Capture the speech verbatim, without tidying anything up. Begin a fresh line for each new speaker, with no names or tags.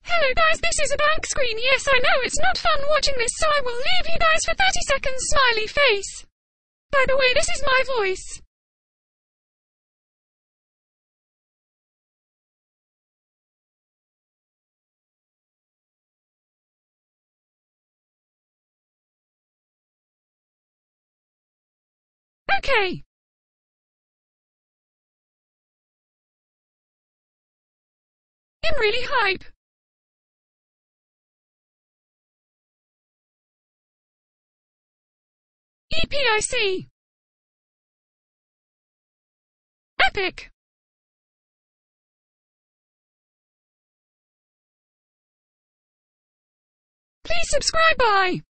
Hello guys, this is a blank screen. Yes, I know it's not fun watching this, so I will leave you guys for thirty seconds. Smiley face. By the way, this is my voice. Okay. I'm really hype. Epic. Epic. Please subscribe. Bye.